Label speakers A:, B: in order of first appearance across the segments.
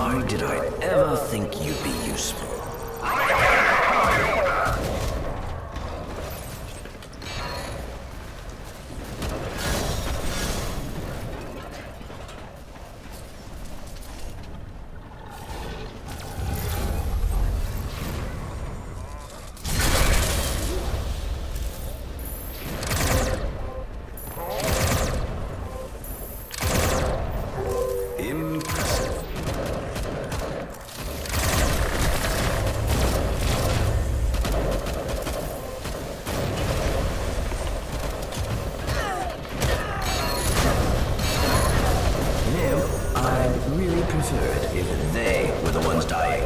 A: Why did I ever think you'd be useful? If they were the ones dying.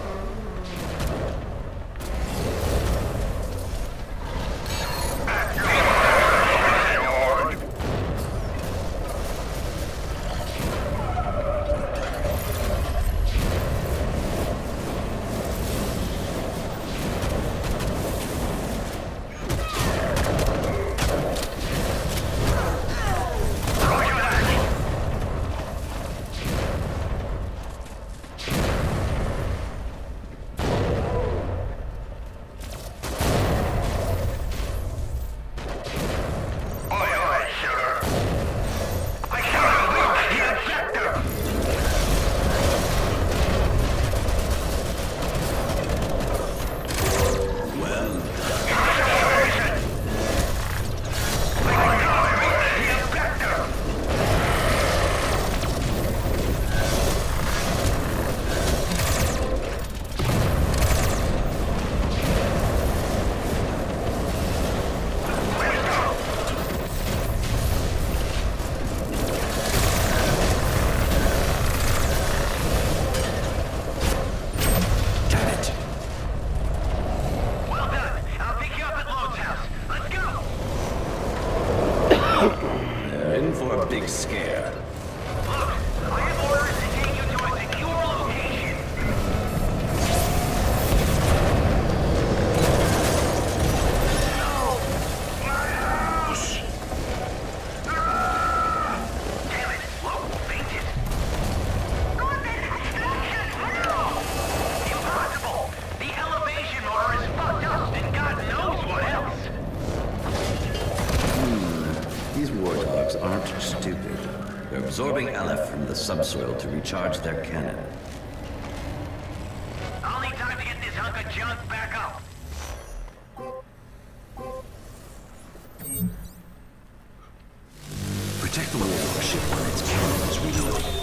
A: They're in for a big scare.
B: Look, I have orders to take you to a secure location. No! My house! Damn it, Low fainted. Impossible! The elevation motor is fucked up, and God knows what else.
A: These warthogs aren't stupid. They're absorbing LF from the subsoil to recharge their cannon.
B: I'll need time to get this hunk of junk back up.
A: Protect the warthog ship while its cannon is reloading.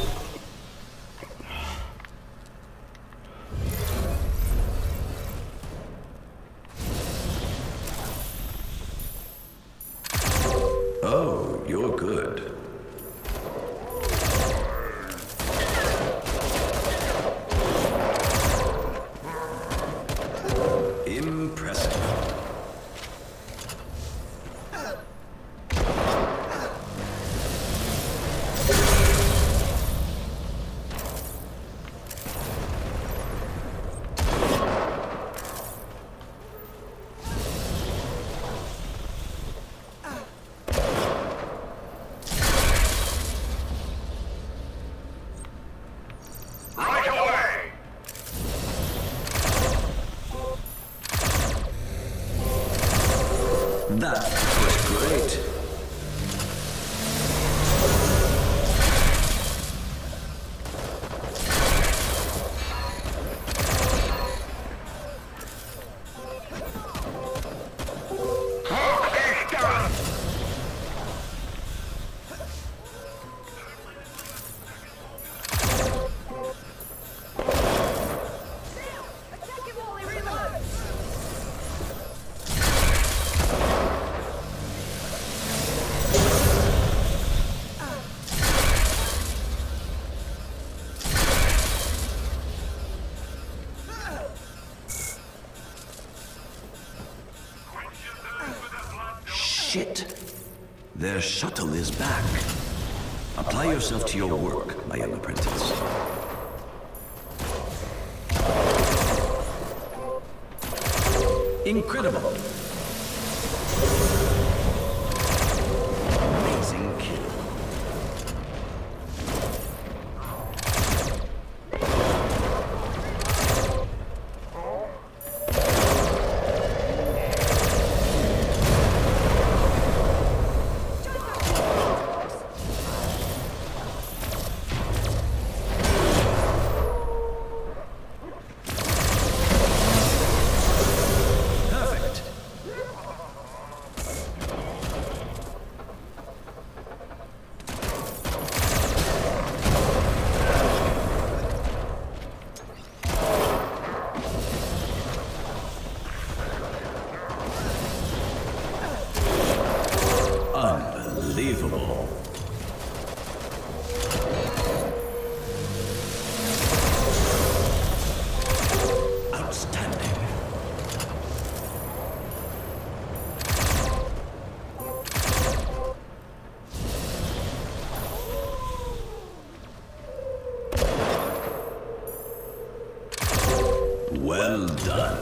A: Oh, you're good. Impressive. That was great. Shit! Their shuttle is back. Apply yourself to your work, my young apprentice. Incredible! Amazing kill. Well done.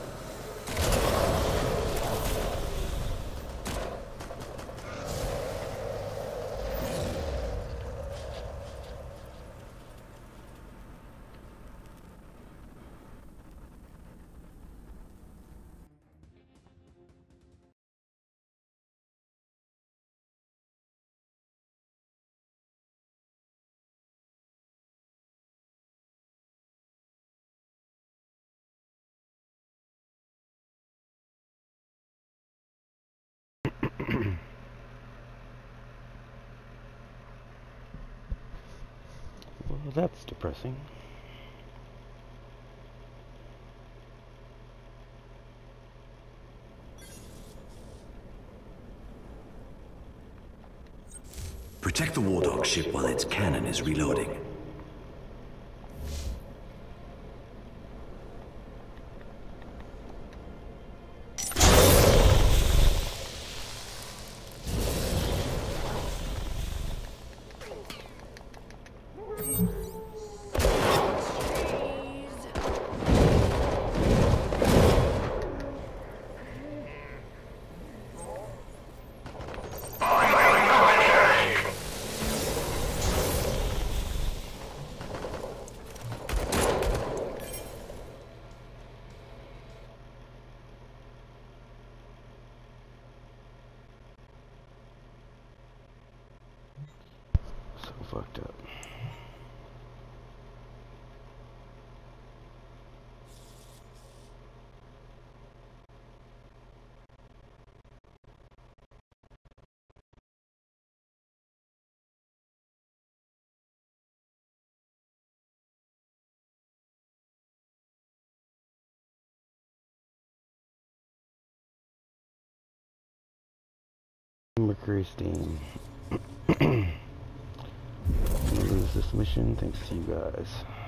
C: Well, that's depressing.
A: Protect the Wardog ship while its cannon is reloading.
C: So fucked up. Mercurysteam. I'm gonna lose this mission thanks to you guys.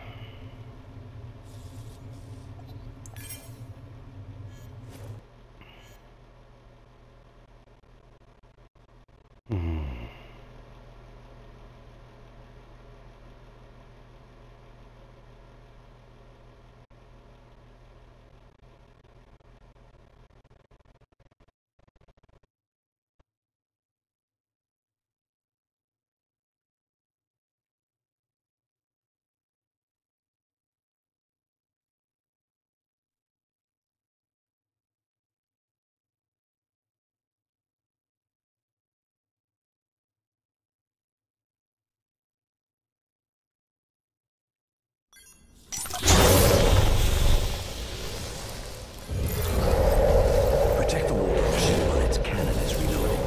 A: Protect the Wardog ship while its cannon is reloading.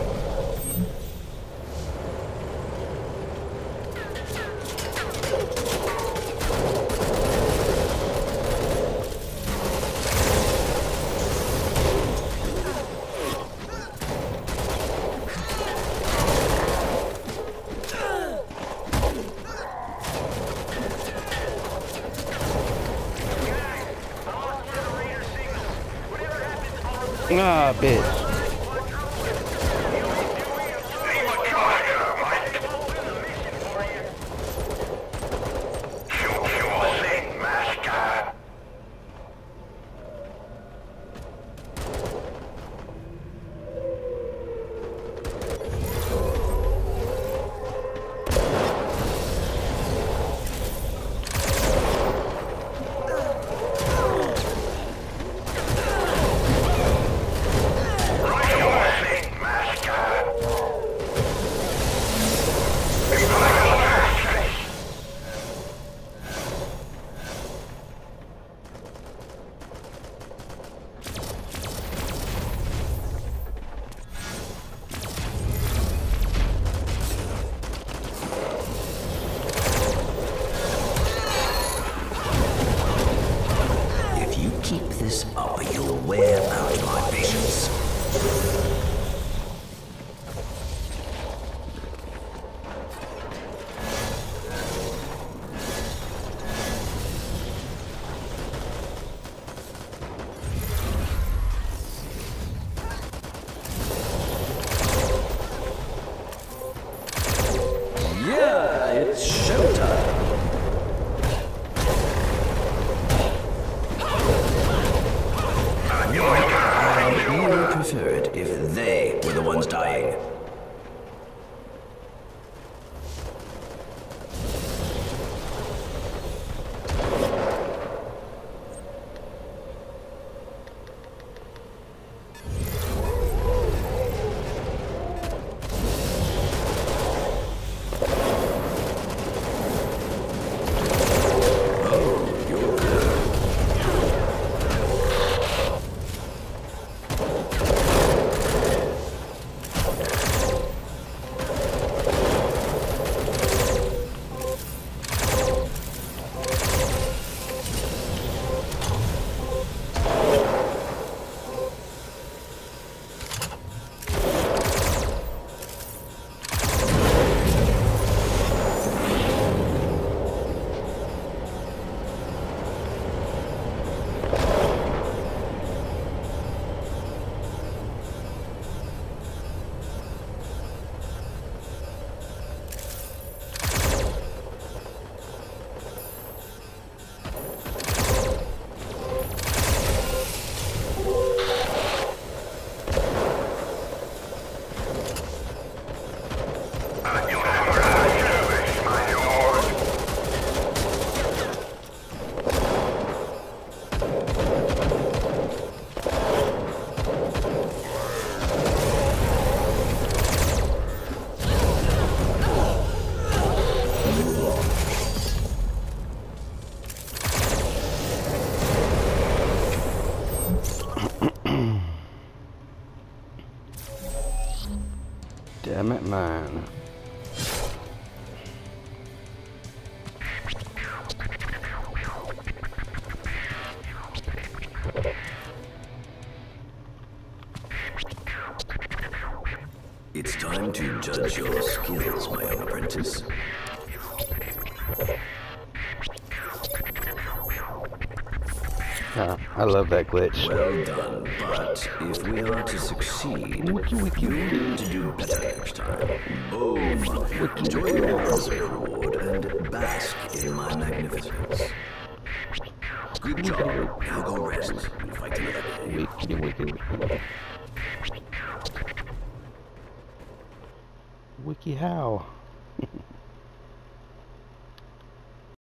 C: Ah, bitch.
A: judge your skills, my young apprentice.
C: I love that glitch.
A: Well done, but if we are to succeed, you need to do better next time. Enjoy your reserve reward and bask in my magnificence. Good job. Now go rest and fight another day.
C: Wiki how?